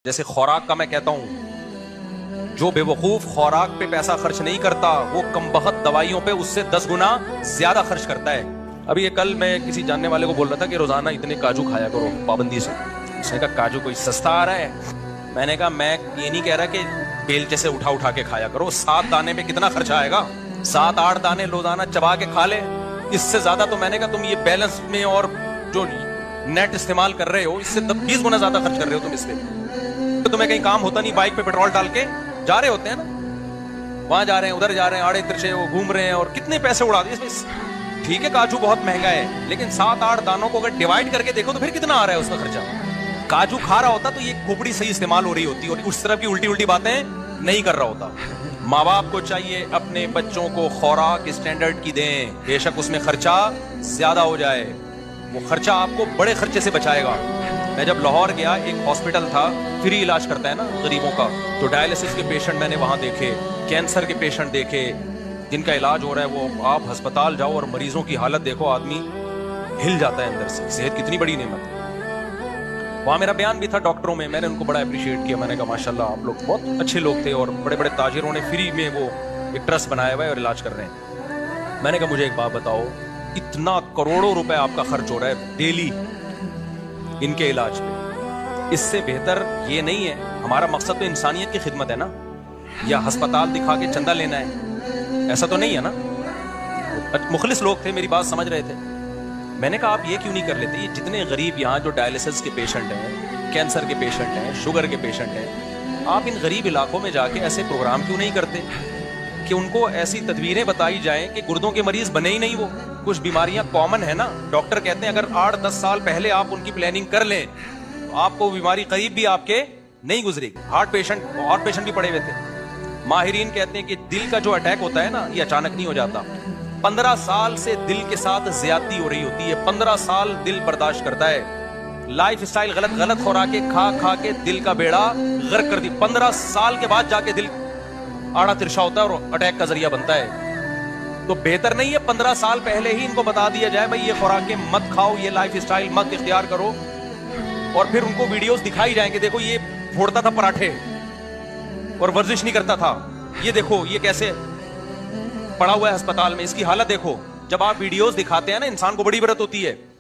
जैसे खुराक का मैं कहता हूं, जो बेवकूफ खुराक पे पैसा खर्च नहीं करता वो कमबख्त दवाइयों पे उससे 10 गुना ज्यादा खर्च करता है। अभी ये कल मैं किसी जानने वाले को बोल रहा था कि रोजाना इतने काजू खाया करो पाबंदी से। उसने कहा काजू कोई सस्ता आ रहा है? मैंने कहा मैं ये नहीं कह रहा कि बेलचे से उठा उठा के खाया करो। 7 दाने पे कितना खर्चा आएगा? 7-8 दाने रोजाना चबा के खा ले। इससे ज्यादा तो मैंने कहा तुम ये बैलेंस में और जो नेट इस्तेमाल कर रहे हो इससे 20 गुना ज्यादा खर्च कर रहे हो तुम इस पे। तो तुम्हें कहीं काम होता नहीं, बाइक पे पेट्रोल डाल के जा रहे होते हैं ना, वहां जा रहे हैं उधर जा रहे हैं, आड़े तिरछे वो घूम रहे हैं और कितने पैसे उड़ा दिए इसमें। ठीक है काजू बहुत महंगा है, लेकिन 7-8 दानों को अगर डिवाइड करके देखो तो फिर कितना आ रहा है उसका खर्चा। काजू खा रहा होता तो ये खोपड़ी सही इस्तेमाल हो रही होती और उस तरह की उल्टी उल्टी बातें नहीं कर रहा होता। माँ बाप को चाहिए अपने बच्चों को खुराक स्टैंडर्ड की दें, बेशक उसमें खर्चा ज्यादा हो जाए, वो खर्चा आपको बड़े खर्चे से बचाएगा। मैं जब लाहौर गया, एक हॉस्पिटल था फ्री इलाज करता है ना गरीबों का, तो डायलिसिस के पेशेंट मैंने वहां देखे, कैंसर के पेशेंट देखे जिनका इलाज हो रहा है। वो आप अस्पताल जाओ और मरीजों की हालत देखो, आदमी हिल जाता है अंदर से। सेहत कितनी बड़ी नेमत है। वहां मेरा बयान भी था डॉक्टरों में, मैंने उनको बड़ा अप्रिशिएट किया। मैंने कहा माशाल्लाह आप लोग बहुत अच्छे लोग थे और बड़े बड़े ताजिरों ने फ्री में वो एक ट्रस्ट बनाया हुआ है और इलाज कर रहे हैं। मैंने कहा मुझे एक बात बताओ, इतना करोड़ों रुपए आपका खर्च हो रहा है डेली इनके इलाज पे, इससे बेहतर ये नहीं है? हमारा मकसद तो इंसानियत की खिदमत है ना, या अस्पताल दिखा के चंदा लेना है? ऐसा तो नहीं है ना। मुखलिस लोग थे, मेरी बात समझ रहे थे। मैंने कहा आप ये क्यों नहीं कर लेते? ये जितने गरीब यहाँ जो डायलिसिस के पेशेंट हैं, कैंसर के पेशेंट हैं, शुगर के पेशेंट हैं, आप इन गरीब इलाकों में जाके ऐसे प्रोग्राम क्यों नहीं करते कि उनको ऐसी तदबीरें बताई जाएं कि गुर्दों के मरीज बने ही नहीं। वो कुछ बीमारियां कॉमन है ना, डॉक्टर कहते हैं अगर 8-10 साल पहले आप उनकी प्लानिंग कर लें तो आपको बीमारी करीब भी आपके नहीं गुजरेगी। हार्ट पेशेंट भी पड़े हुए थे। माहिरीन कहते हैं कि दिल का जो अटैक होता है ना, ये अचानक नहीं हो जाता। 15 साल से दिल के साथ ज्यादती हो रही होती है, 15 साल दिल बर्दाश्त करता है। लाइफ स्टाइल गलत खुराकें खा के दिल का बेड़ा गर्क कर दी। 15 साल के बाद जाके दिल आड़ा तिरछा होता है और अटैक का जरिया बनता है। तो बेहतर नहीं है 15 साल पहले ही इनको बता दिया जाए भाई ये खुराकें मत खाओ, ये लाइफ स्टाइल मत इख्तियार करो, और फिर उनको वीडियोस दिखाई जाएंगे, देखो ये फोड़ता था पराठे और वर्जिश नहीं करता था, ये देखो ये कैसे पड़ा हुआ है अस्पताल में, इसकी हालत देखो। जब आप वीडियोस दिखाते हैं ना, इंसान को बड़ी इबरत होती है।